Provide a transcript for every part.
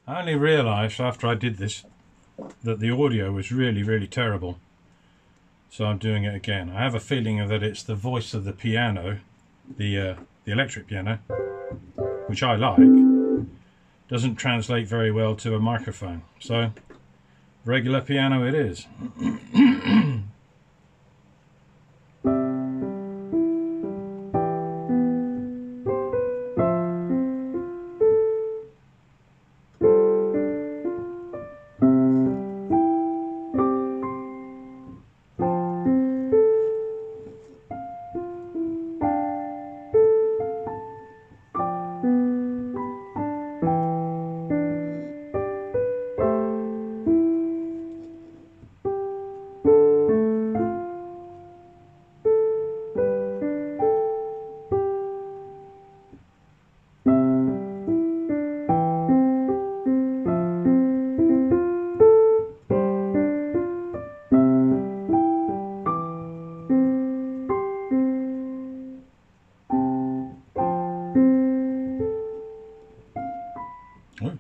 I only realised after I did this that the audio was really terrible. So I'm doing it again. I have a feeling that it's the voice of the piano, the electric piano, which I like, doesn't translate very well to a microphone. So regular piano it is. Oh.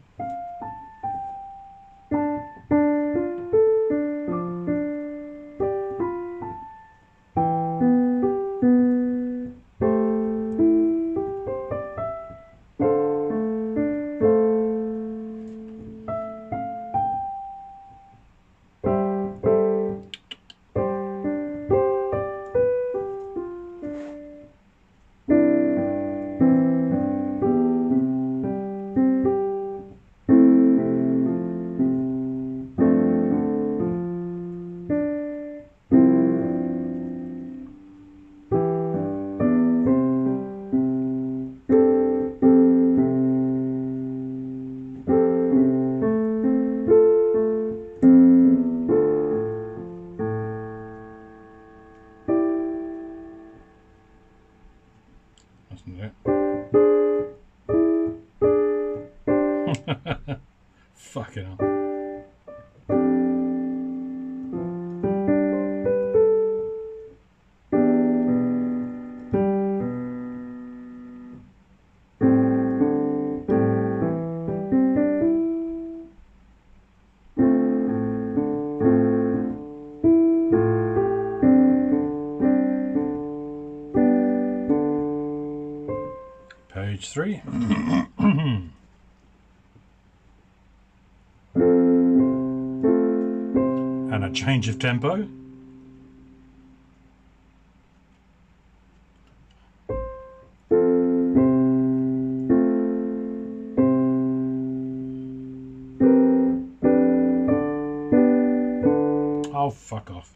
Wasn't it? Fucking hell. Page 3. And a change of tempo. Oh, fuck off.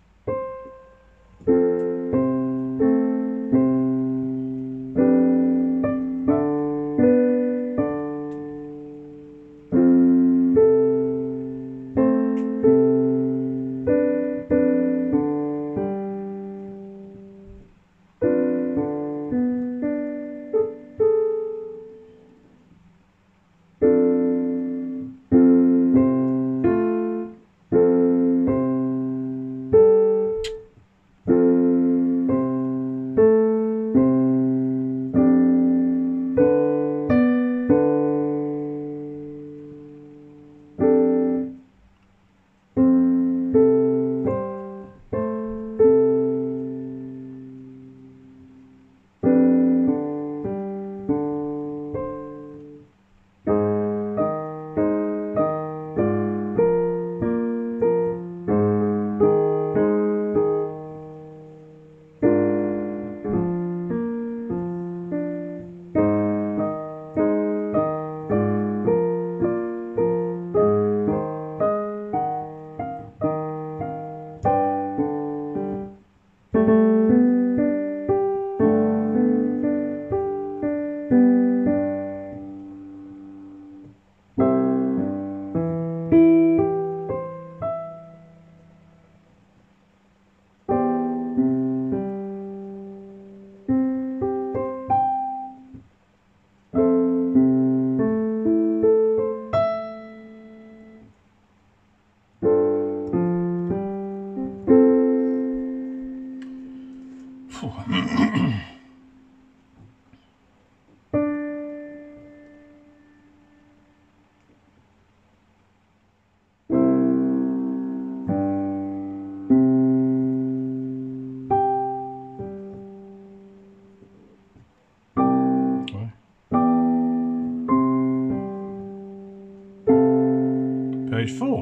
stage 4.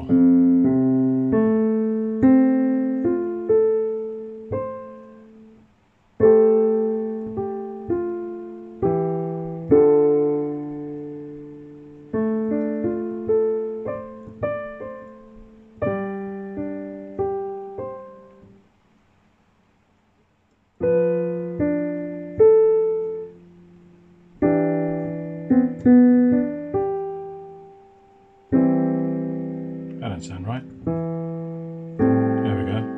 That don't sound right. There we go.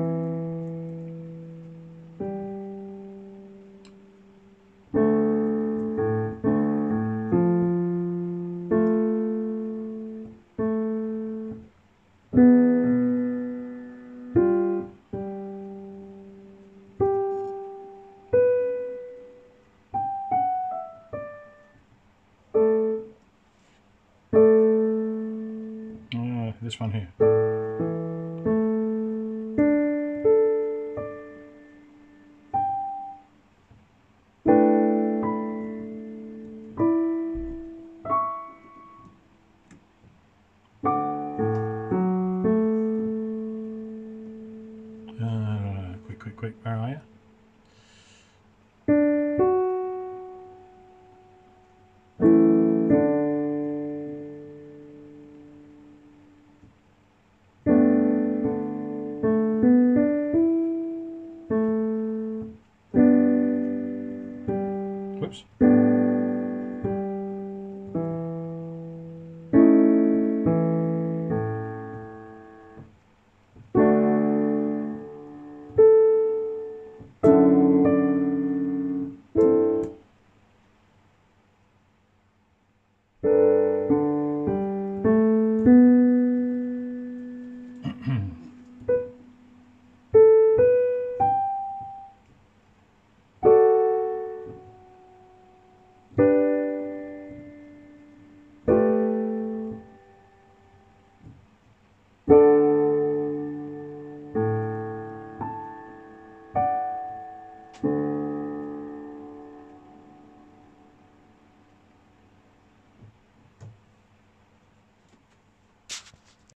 This one here. Quick, where are you?